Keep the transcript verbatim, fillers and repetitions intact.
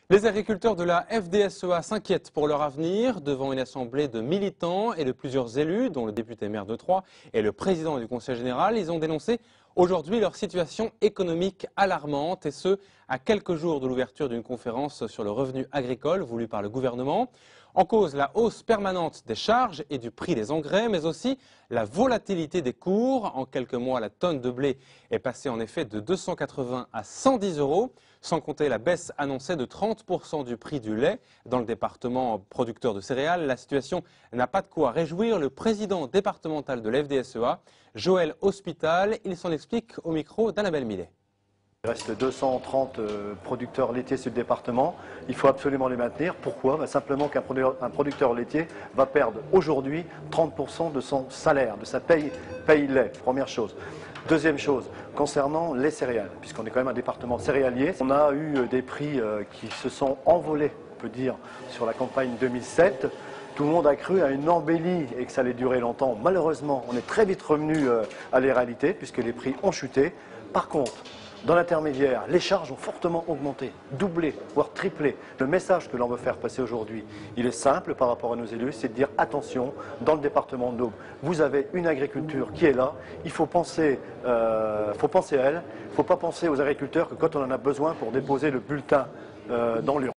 Les agriculteurs de la F D S E A s'inquiètent pour leur avenir. Devant une assemblée de militants et de plusieurs élus, dont le député maire de Troyes et le président du conseil général, ils ont dénoncé aujourd'hui leur situation économique alarmante, et ce, à quelques jours de l'ouverture d'une conférence sur le revenu agricole voulue par le gouvernement. En cause, la hausse permanente des charges et du prix des engrais, mais aussi la volatilité des cours. En quelques mois, la tonne de blé est passée en effet de deux cent quatre-vingts à cent dix euros, sans compter la baisse annoncée de trente pour cent du prix du lait. Dans le département producteur de céréales, la situation n'a pas de quoi réjouir le président départemental de l'F D S E A, Joël Hospital. Il s'en explique au micro d'Annabelle Millet. Il reste deux cent trente producteurs laitiers sur le département. Il faut absolument les maintenir. Pourquoi? Ben simplement qu'un producteur laitier va perdre aujourd'hui trente pour cent de son salaire, de sa paye, paye lait. Première chose. Deuxième chose, concernant les céréales, puisqu'on est quand même un département céréalier, on a eu des prix qui se sont envolés, on peut dire, sur la campagne deux mille sept. Tout le monde a cru à une embellie et que ça allait durer longtemps. Malheureusement, on est très vite revenu à la réalité, puisque les prix ont chuté. Par contre, dans l'intermédiaire, les charges ont fortement augmenté, doublé, voire triplé. Le message que l'on veut faire passer aujourd'hui, il est simple par rapport à nos élus, c'est de dire attention, dans le département de l'Aube, vous avez une agriculture qui est là, il faut penser, euh, faut penser à elle, il ne faut pas penser aux agriculteurs que quand on en a besoin pour déposer le bulletin euh, dans l'urne.